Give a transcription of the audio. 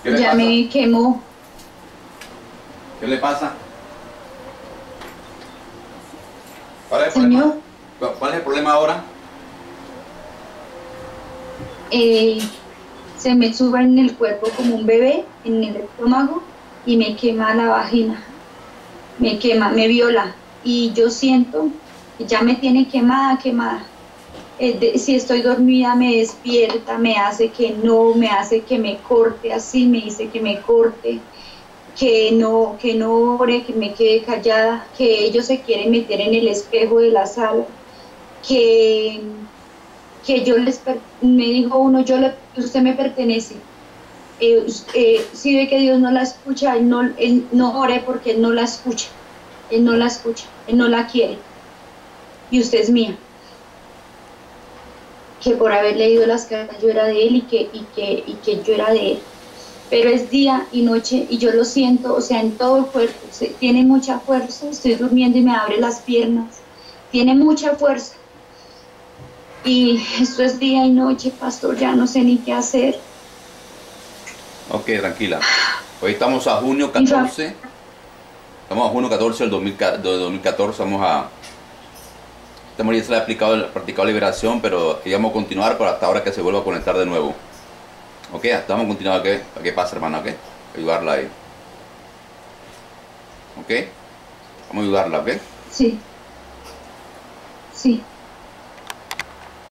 ¿Qué le Ya pasa? me quemó. ¿Qué le pasa? ¿Cuál es el problema? Señor, ¿Cuál es el problema ahora? eh, se me sube en el cuerpo como un bebé, en el estómago, y me quema la vagina. Me quema, me viola. Y yo siento que ya me tiene quemada, quemada. Si estoy dormida me despierta, me hace que no, me hace que me corte así, me dice que me corte, que no ore, que me quede callada, que ellos se quieren meter en el espejo de la sala, que, que me dijo uno, usted me pertenece. Si ve que Dios no la escucha, él no ore porque él no la escucha, él no la escucha, él no la quiere, y usted es mía. Que por haber leído las cartas yo era de él y que yo era de él. Pero es día y noche y yo lo siento, o sea, en todo el cuerpo. Tiene mucha fuerza, estoy durmiendo y me abre las piernas. Tiene mucha fuerza. Y esto es día y noche, pastor, ya no sé ni qué hacer. Ok, tranquila. Hoy estamos a junio Mi familia, 14. Estamos a junio 14 del 2014. Esta María se le ha practicado liberación, pero queríamos continuar para hasta ahora que se vuelva a conectar de nuevo. Ok, vamos a continuar, ¿ok? ¿Qué pasa, hermana? ¿Ok? Ayudarla ahí. ¿Ok? Vamos a ayudarla, ¿ok? sí, sí.